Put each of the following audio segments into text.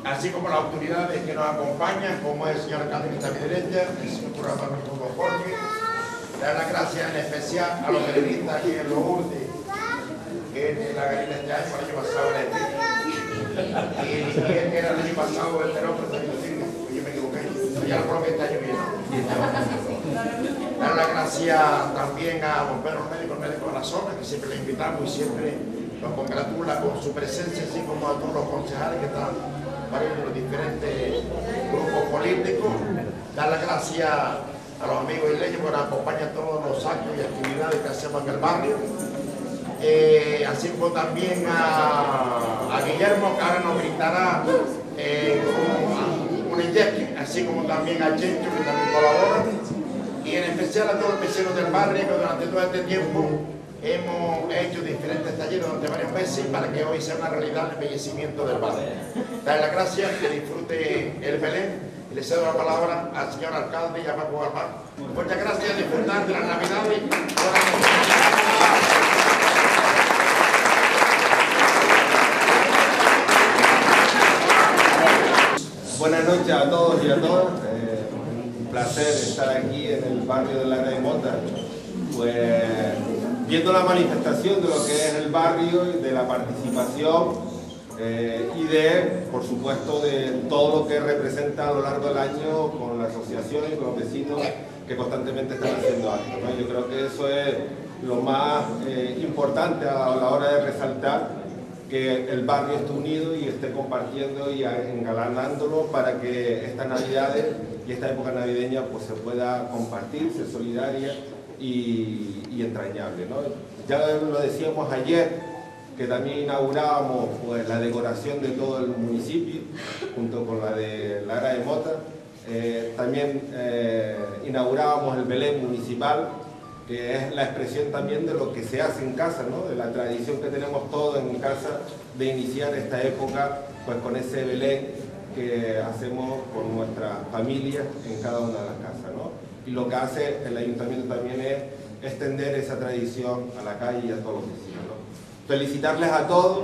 así como las autoridades que nos acompañan, como es el señor alcalde que está a mi derecha, el señor curador Jorge. Dar las gracias en especial a los periodistas aquí en Lourdes, que en la Galina este año, el año pasado era y era el año pasado el terror, pero yo me equivoqué, ya lo coloqué este año bien. Dar las gracias también a don Pedro Médico, el médico de la zona, que siempre le invitamos y siempre nos congratula con su presencia, así como a todos los concejales que están varios de los diferentes grupos políticos. Dar las gracias a los amigos isleños que nos acompañan todos los actos y actividades que hacemos en el barrio. Así como también a Guillermo, que ahora nos brindará un inyecto, así como también a Chencho, que también colabora, y en especial a todos los vecinos del barrio que durante todo este tiempo hemos hecho diferentes talleres durante varios meses para que hoy sea una realidad el embellecimiento del barrio. Dar las gracias, que disfrute el Belén, y le cedo la palabra al señor alcalde y a Paco Galván. Muchas gracias, disfrutar de las Navidades. Buenas noches a todos y a todas. Un placer estar aquí en el barrio de la Gaimota, pues viendo la manifestación de lo que es el barrio y de la participación y de, por supuesto, de todo lo que representa a lo largo del año con la asociación y con los vecinos que constantemente están haciendo algo, ¿no? Yo creo que eso es lo más importante a la hora de resaltar que el barrio esté unido y esté compartiendo y engalanándolo para que estas navidades y esta época navideña pues se pueda compartir, ser solidaria y entrañable, ¿no? Ya lo decíamos ayer, que también inaugurábamos pues la decoración de todo el municipio junto con la de la Gaimota. También inaugurábamos el Belén municipal, que es la expresión también de lo que se hace en casa, ¿no? De la tradición que tenemos todos en casa de iniciar esta época pues con ese Belén que hacemos con nuestra familia en cada una de las casas, ¿no? Y lo que hace el ayuntamiento también es extender esa tradición a la calle y a todos los vecinos, ¿no? Felicitarles a todos,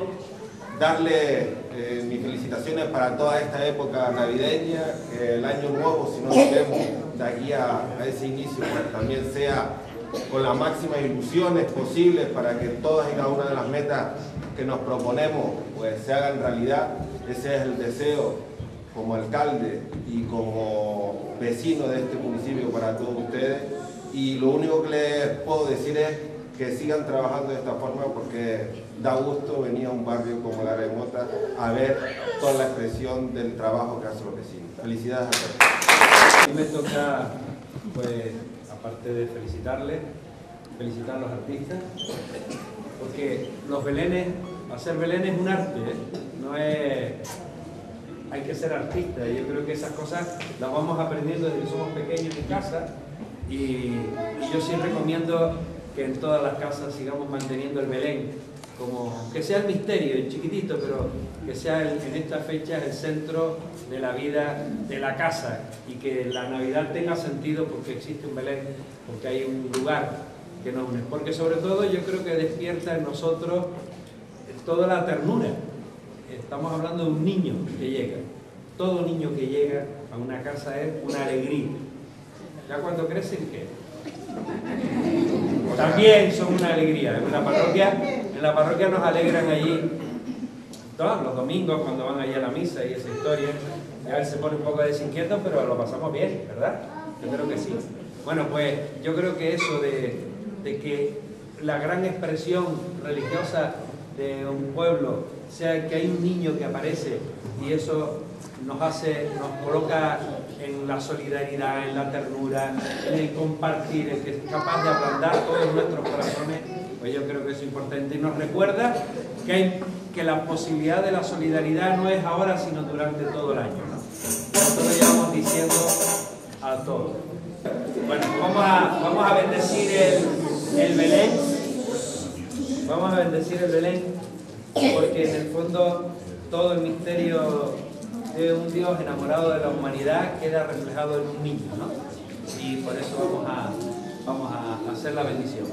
darles mis felicitaciones para toda esta época navideña, que el año nuevo, si nos vemos de aquí a ese inicio, pues también sea con las máximas ilusiones posibles para que todas y cada una de las metas que nos proponemos pues se hagan realidad. Ese es el deseo como alcalde y como vecino de este municipio para todos ustedes, y lo único que les puedo decir es que sigan trabajando de esta forma, porque da gusto venir a un barrio como la Gaimota a ver toda la expresión del trabajo que hacen los vecinos. Felicidades a todos. A mí me toca, pues, aparte de felicitarles, felicitar a los artistas, porque los belenes, hacer belén es un arte, no es... Hay que ser artista, y yo creo que esas cosas las vamos aprendiendo desde que somos pequeños en casa, y yo sí recomiendo que en todas las casas sigamos manteniendo el Belén, como que sea el misterio, chiquitito, pero que sea en estas fechas el centro de la vida de la casa, y que la Navidad tenga sentido porque existe un Belén, porque hay un lugar que nos une, porque sobre todo yo creo que despierta en nosotros toda la ternura. Estamos hablando de un niño que llega, todo niño que llega a una casa es una alegría. Ya cuando crecen, ¿qué? También son una alegría. En la parroquia nos alegran allí todos los domingos cuando van allí a la misa y esa historia. A veces se pone un poco desinquieto, pero lo pasamos bien, ¿verdad? Yo creo que sí. Bueno, pues yo creo que eso de que la gran expresión religiosa de un pueblo sea que hay un niño que aparece, y eso nos coloca en la solidaridad, en la ternura, en el compartir, el que es capaz de ablandar todos nuestros corazones, pues yo creo que eso es importante, y nos recuerda que la posibilidad de la solidaridad no es ahora, sino durante todo el año, ¿no? Esto lo llevamos diciendo a todos. Bueno, vamos a bendecir el Belén. Vamos a bendecir el Belén, porque en el fondo todo el misterio de un Dios enamorado de la humanidad queda reflejado en un niño, ¿no? Y por eso vamos a hacer la bendición.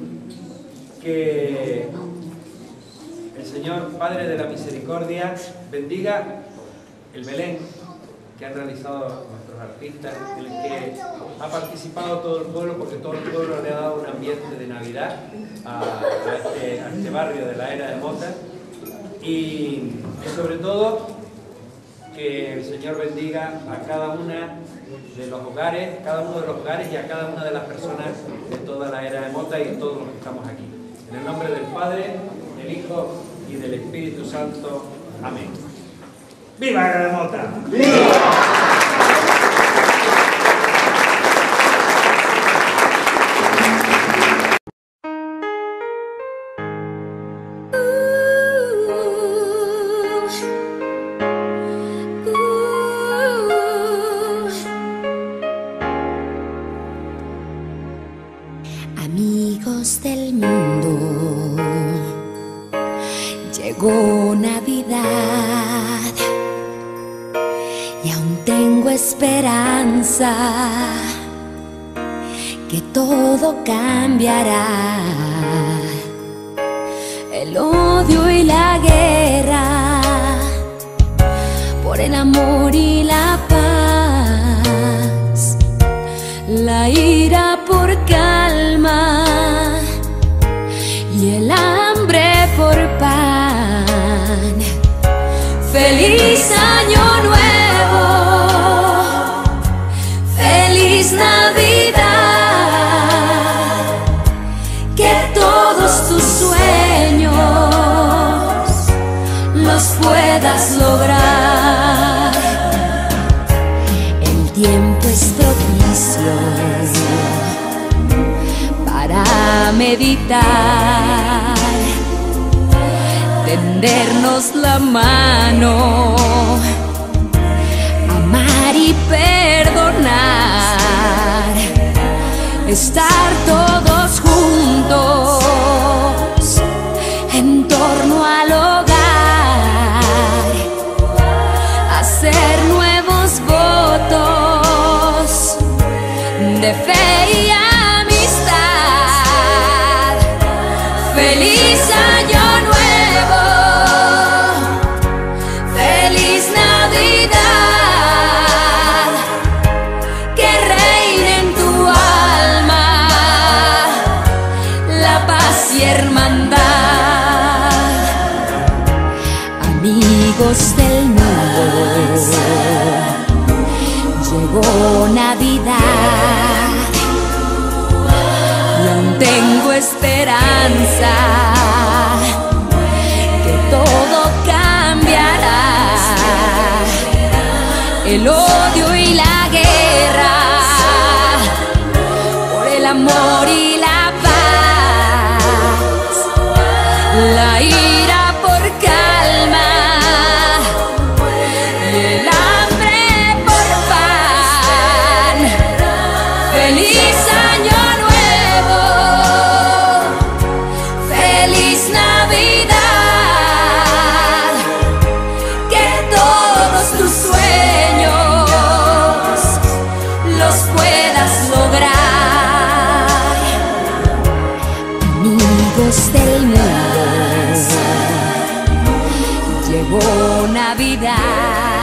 Que el Señor Padre de la Misericordia bendiga el Belén que han realizado nuestros artistas, en el que ha participado todo el pueblo, porque todo el pueblo le ha dado un ambiente de Navidad a este barrio de la Era de Mota, y sobre todo que el Señor bendiga a cada uno de los hogares y a cada una de las personas de toda la Era de Mota y de todos los que estamos aquí. En el nombre del Padre, del Hijo y del Espíritu Santo. Amén. ¡Viva Era de Mota! ¡Viva! Amigos del mundo, llegó Navidad y aún tengo esperanza que todo cambiará. El odio y la guerra por el amor y la paz, la ira por calma y el hambre por pan. ¡Feliz Año Nuevo! ¡Feliz Navidad! Que todos tus sueños los puedas lograr. El tiempo es propicio para meditar, tendernos la mano, amar y perdonar, estar todos juntos en torno al hogar, hacer nuevos votos de fe y amistad. ¡Feliz Año Nuevo! ¡Feliz Navidad! Que reine en tu alma la paz y hermandad. Amigos del mundo, llegó Navidad y aún tengo esperanza que todo cambiará. El odio y la guerra por el amor y la paz, la ira por calma y el hambre por pan. ¡Feliz Año Nuevo! ¡Feliz Navidad! Que todos tus sueños los puedas lograr. Amigos del mundo, llegó Navidad